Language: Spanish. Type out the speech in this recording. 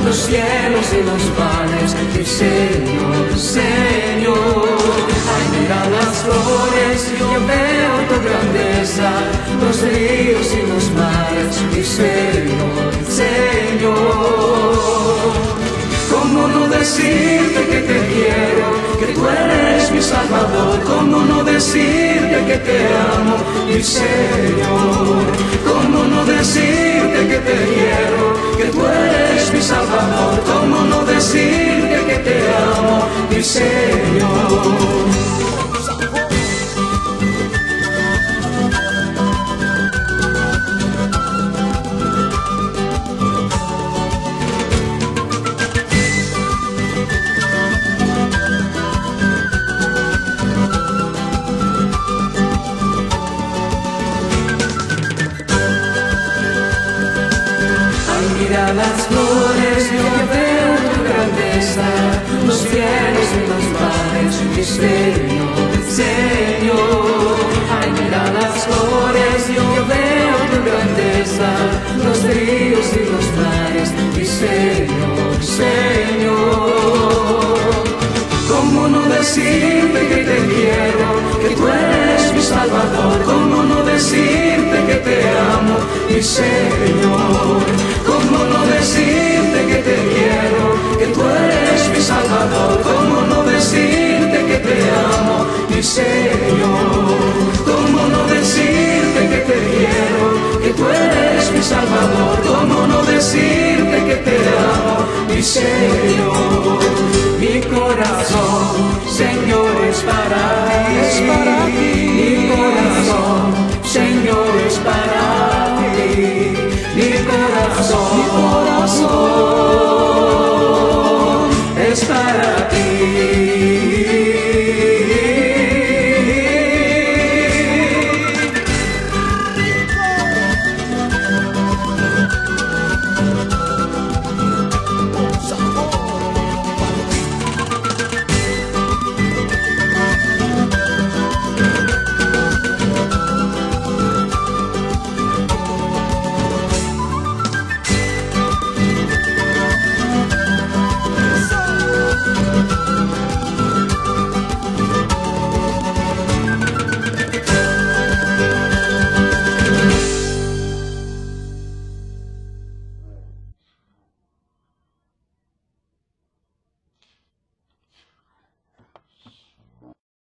los cielos y los mares, mi Señor, Señor. Ay, mira las flores, yo veo tu grandeza, los ríos y los mares, mi Señor, Señor. ¿Cómo no decirte que te quiero, que tú eres mi Salvador? ¿Cómo no decirte que te amo, mi Señor? ¿Cómo no decirte que te quiero, que tú eres mi Salvador? ¿Cómo no decirte que te amo, mi Señor? Mira las flores, yo veo tu grandeza, los cielos y los mares, mi Señor, Señor. Ay, mira las flores, yo veo tu grandeza, los ríos y los mares, mi Señor, Señor. ¿Cómo no decirte que te quiero, que tú eres mi Salvador? ¿Cómo no decirte que te amo, mi Señor? ¿Cómo no decirte que te quiero, que tú eres mi Salvador? ¿Cómo no decirte que te amo, mi Señor? ¿Cómo no decirte que te quiero, que tú eres mi Salvador? ¿Cómo no decirte que te amo, mi Señor?